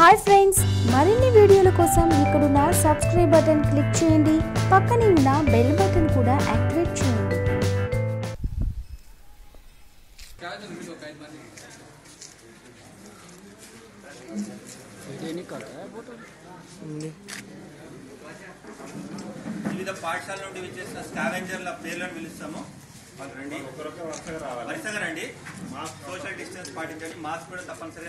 Hi friends, మరిన్ని వీడియోల కోసం ఇక్కడున్న సబ్స్క్రైబ్ బటన్ క్లిక్ చేయండి. పక్కనే ఉన్న బెల్ బటన్ కూడా యాక్టివేట్ చేయండి. వివిధ పాఠశాల నుండి విచ్చేసిన స్కావెంజర్ల పేర్లను పిలుస్తాము. వాళ్ళు రండి, వరుసగా రండి. మాస్క్, సోషల్ డిస్టెన్స్ పాటించండి. మాస్క్ కూడా తప్పనిసరిగా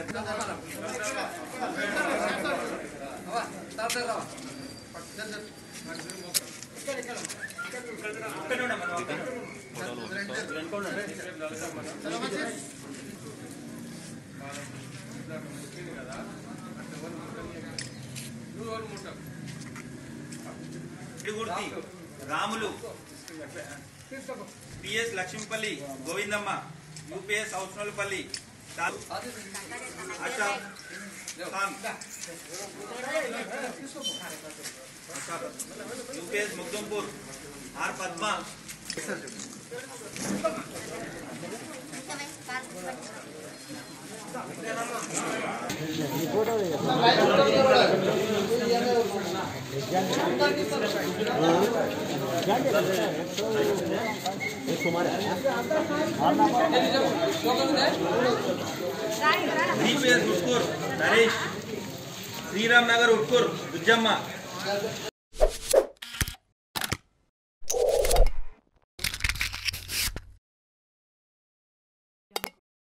రాములు, పిఎస్ లక్ష్మీపల్లి గోవిందమ్మ, యూపీఎస్ హౌస్నోల్పల్లి యూపీఎస్ ముగ్దుంపూర్ ఆర్ పద్మ, ఉట్కూర్ నరేష్, శ్రీరామ్ నగర్ ఉట్కూర్ దుర్జమ్మ.